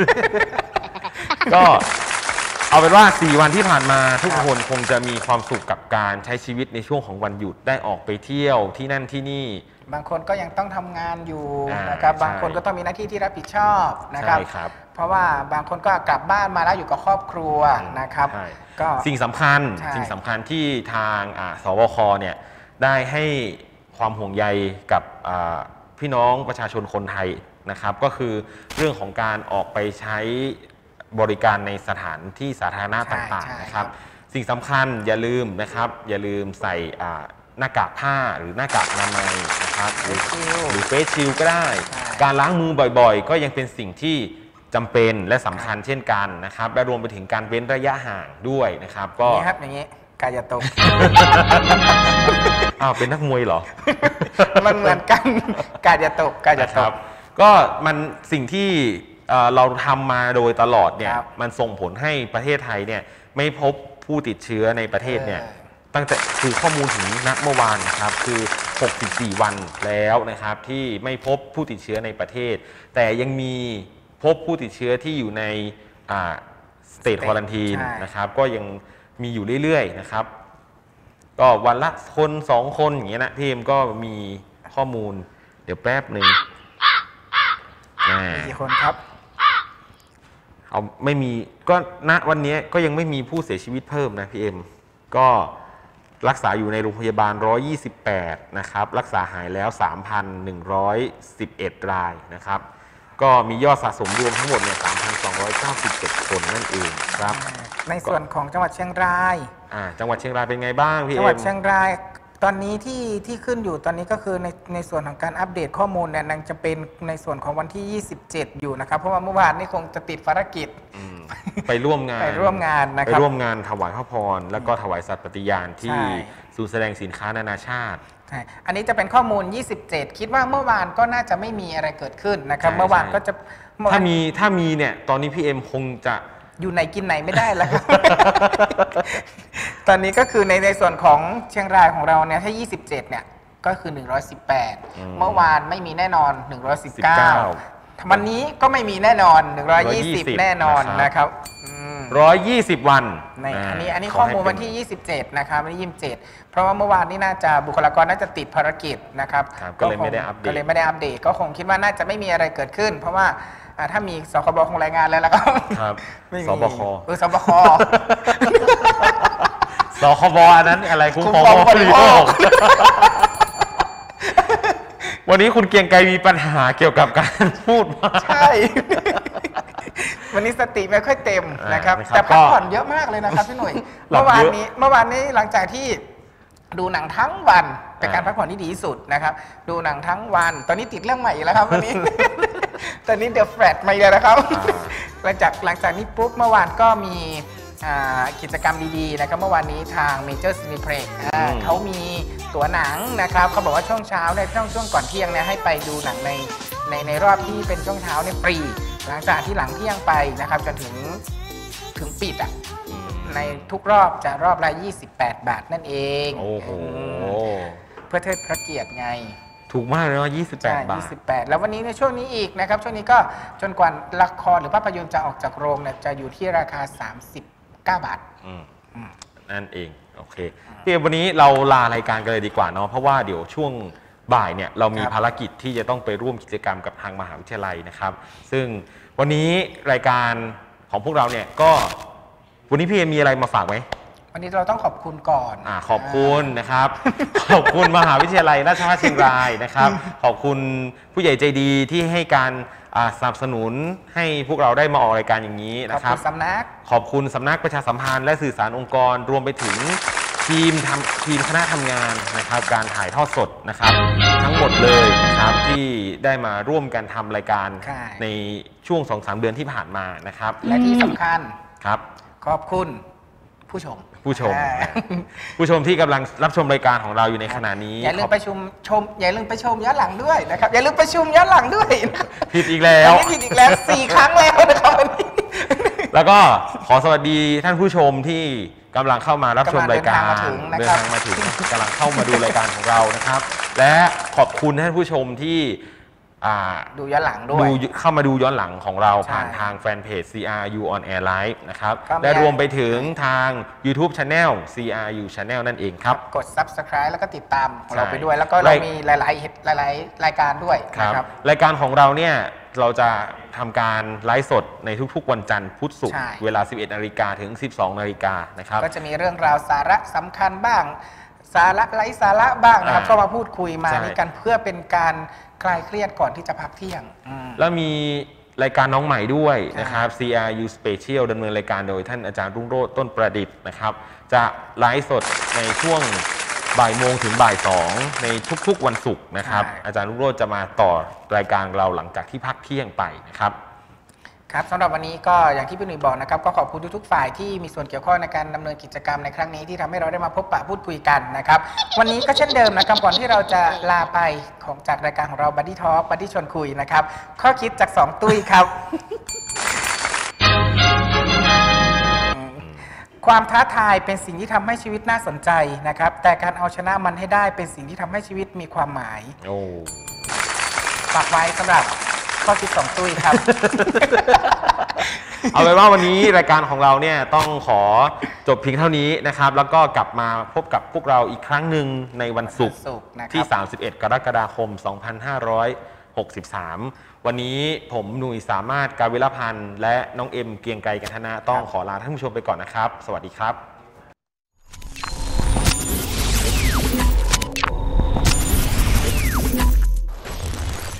ก็เอาเป็นว่า4 วันที่ผ่านมาทุกคนคงจะมีความสุขกับการใช้ชีวิตในช่วงของวันหยุดได้ออกไปเที่ยวที่นั่นที่นี่
บางคนก็ยังต้องทำงานอยู่นะครับบางคนก็ต้องมีหน้าที่ที่รับผิดชอบนะครับเพราะว่าบางคนก็กลับบ้านมาแล้วอยู่กับครอบครัวนะครับ
ก็สิ่งสำคัญที่ทางสวคเนี่ยได้ให้ความห่วงใยกับพี่น้องประชาชนคนไทยนะครับก็คือเรื่องของการออกไปใช้บริการในสถานที่สาธารณะต่างๆนะครับสิ่งสำคัญอย่าลืมใส่หน้ากากผ้าหรือหน้ากากอนามัยนะครับหรือเฟสชิลก็ได้การล้างมือบ่อยๆก็ยังเป็นสิ่งที่จำเป็นและสำคัญเช่นกันนะครับและรวมไปถึงการเว้นระยะห่างด้วยนะครับก็
นี่ครับอย่างนี้กายตก
เป็นนักมวยเหรอ
มันเหมือนกันกายตก
ก็มันสิ่งที่เราทำมาโดยตลอดเนี่ยมันส่งผลให้ประเทศไทยเนี่ยไม่พบผู้ติดเชื้อในประเทศเนี่ยตั้งแต่คือข้อมูลถึงณเมื่อวานนะครับคือ64 วันแล้วนะครับที่ไม่พบผู้ติดเชื้อในประเทศแต่ยังมีพบผู้ติดเชื้อที่อยู่ในสเตทควอรันทีนนะครับก็ยังมีอยู่เรื่อยๆนะครับก็วันละคน2 คนอย่างเงี้ยนะพี่เอ็มก็มีข้อมูลเดี๋ยวแป๊บหนึ่ง
กี่คนครับ
ไม่มีก็ณวันนี้ก็ยังไม่มีผู้เสียชีวิตเพิ่มนะพี่เอ็มก็รักษาอยู่ในโรงพยาบาล128นะครับรักษาหายแล้ว 3,111 รายนะครับก็มียอดสะสมรวมทั้งหมดเนี่ย 3,297 คนนั่นเองครับ
ในส่วนของจังหวัดเชียงราย
จังหวัดเชียงรายเป็นไงบ้างพี่เอ็ม
จังหวัดเชียงรายตอนนี้ที่ขึ้นอยู่ตอนนี้ก็คือในส่วนของการอัปเดตข้อมูลเนี่ยยังจะเป็นในส่วนของวันที่27อยู่นะครับเพราะว่าเมื่อวานนี้คงจะติดภารกิจ
ไปร่วมงาน
นะครับ
ไปร่วมงานถวายพระพรแล้วก็ถวายสัตย์ปฏิญาณที่ศูนย์แสดงสินค้านานาชาติ
อันนี้จะเป็นข้อมูล27คิดว่าเมื่อวานก็น่าจะไม่มีอะไรเกิดขึ้นนะครับเมื่อวานก็จะ
ถ้ามีเนี่ยตอนนี้พี่เอ็มคงจะ
อยู่ไหนกินไหนไม่ได้แล้วครับ ตอนนี้ก็คือในส่วนของเชียงรายของเราเนี่ยถ้า27เนี่ยก็คือ118เมื่อวานไม่มีแน่นอน119 วันนี้ก็ไม่มีแน่นอน120แน่นอนนะครับ
120 วัน
อันนี้ข้อมูลวันที่ 27นะครับวันที่27เพราะว่าเมื่อวานนี้น่าจะบุคลากรน่าจะติดภารกิจนะครับ
ก็เลยไม่ได้อัปเดต
ก็คงคิดว่าน่าจะไม่มีอะไรเกิดขึ้นเพราะว่าถ้ามีสคบคงรายงานแล้วก็
สบค
สบค
สคบอันนั้นอะไรคุ้มครองผู้บริโภควันนี้คุณเกียงไกรมีปัญหาเกี่ยวกับการพูดมาก
ใช่วันนี้สติไม่ค่อยเต็มนะครับแต่พักผ่อนเยอะมากเลยนะครับพี่หนุ่ยเมื่อวานนี้หลังจากที่ดูหนังทั้งวันเป็นการพักผ่อนที่ดีที่สุดนะครับดูหนังทั้งวันตอนนี้ติดเรื่องใหม่อีกแล้วครับวันนี้ตอนนี้เดอะแฟลตมาแล้วนะครับหลังจากนี้ปุ๊บเมื่อวานก็มีกิจกรรมดีๆนะครับเมื่อวานนี้ทางเมเจอร์ซีนิเพล็กซ์เขามีตั๋วหนังนะครับเขาบอกว่าช่วงเช้าเนี่ยช่วงก่อนเที่ยงเนี่ยให้ไปดูหนังในรอบที่เป็นช่วงเช้าเนี่ยฟรีหลังจากที่หลังเที่ยงไปนะครับจนถึงปิดในทุกรอบจะรอบละ28 บาทนั่นเอง
โอ้โห
เพื่อเทิดพระเกียรติไง
ถูกมากเลยว่า28 บาท
28แล้ววันนี้ในช่วงนี้อีกนะครับช่วงนี้ก็จนกว่าละครหรือภาพยนตร์จะออกจากโรงเนี่ยจะอยู่ที่ราคา39 บาท
นั่นเองโอเคพี่วันนี้เราลารายการกันเลยดีกว่าเนาะเพราะว่าเดี๋ยวช่วงบ่ายเนี่ยเรามีภารกิจที่จะต้องไปร่วมกิจกรรมกับทางมหาวิทยาลัยนะครับซึ่งวันนี้รายการของพวกเราเนี่ยก็วันนี้พี่มีอะไรมาฝากไหม
วันนี้เราต้องขอบคุณก่อน
ขอบคุณนะครับ ขอบคุณมหาวิทยาลัยราชภัฏเชียงรายนะครับขอบคุณผู้ใหญ่ใจดีที่ให้การสนับสนุนให้พวกเราได้มาออกรายการอย่างนี้นะครับขอบคุณสำนักประชาสัมพันธ์และสื่อสารองค์กรรวมไปถึงทีมคณะทำงานนะครับการถ่ายทอดสดนะครับทั้งหมดเลยนะครับที่ได้มาร่วมกันทำรายการในช่วง 2-3 เดือนที่ผ่านมานะครับ
และที่สำคัญ
ครับ
ขอบคุณผู้ชม
ที่กำลังรับชมรายการของเราอยู่ในขณะนี้
อย่าลืมไปชมย้อนหลังด้วยนะครับอย่าลืมไปชมย้อนหลังด้วย
ผิดอีกแล้ว
4 ครั้งแล้วนะครับวันนี้
แล้วก็ขอสวัสดีท่านผู้ชมที่กำลังเข้ามารับชมรายการเดินทางมาถึงกำลังเข้ามาดูรายการของเรานะครับและขอบคุณท่านผู้ชมที่
ดูย้อนหลังด้วย
เข้ามาดูย้อนหลังของเราผ่านทางแฟนเพจ CRU on Air Live นะครับและรวมไปถึงทาง YouTube Channel CRU Channel นั่นเองครับ
กด Subscribe แล้วก็ติดตามเราไปด้วยแล้วก็เรามีหลายรายการด้วย
นะครับรายการของเราเนี่ยเราจะทำการไลฟ์สดในทุกๆวันจันทร์พุธศุกร์เวลา 11:00 นถึง 12:00 นนะครับ
ก็จะมีเรื่องราวสาระสำคัญบ้างสาระไร้สาระบ้างนะครับก็มาพูดคุยมานี่กันเพื่อเป็นการคลายเครียดก่อนที่จะพักเที่ยง
แล้วมีรายการน้องใหม่ด้วยนะครับ CRU Special ดำเนินรายการโดยท่านอาจารย์รุ่งโรจน์ต้นประดิษฐ์นะครับจะไลฟ์สดในช่วงบ่ายโมงถึงบ่าย2ในทุกๆวันศุกร์นะครับอาจารย์รุ่งโรจน์จะมาต่อรายการเราหลังจากที่พักเที่ยงไปนะครับ
ครับสำหรับวันนี้ก็อย่างที่พี่หนุ่ยบอกนะครับก็ขอบคุณทุกๆฝ่ายที่มีส่วนเกี่ยวข้องในการดำเนินกิจกรรมในครั้งนี้ที่ทำให้เราได้มาพบปะพูดคุยกันนะครับวันนี้ก็เช่นเดิมนะครับก่อนที่เราจะลาไปของจากรายการของเรา Buddy Talk Buddy ชวนคุยนะครับข้อคิดจาก2ตุ้ยครับ ความท้าทายเป็นสิ่งที่ทำให้ชีวิตน่าสนใจนะครับแต่การเอาชนะมันให้ได้เป็นสิ่งที่ทำให้ชีวิตมีความหมายฝากไว้สำหรับข้อคิด2ตุ้ยครับ
เอาเป็นว่าวันนี้รายการของเราเนี่ยต้องขอจบเพียงเท่านี้นะครับแล้วก็กลับมาพบกับพวกเราอีกครั้งหนึ่งในวันศุกร์ที่31 กรกฎาคม 2563วันนี้ผมหนุ่ยสามารถ กาวิลพันธ์และน้องเอ็มเกียงไกรกันธนะต้องขอลาท่านผู้ชมไปก่อนนะครับสวัสดีครับ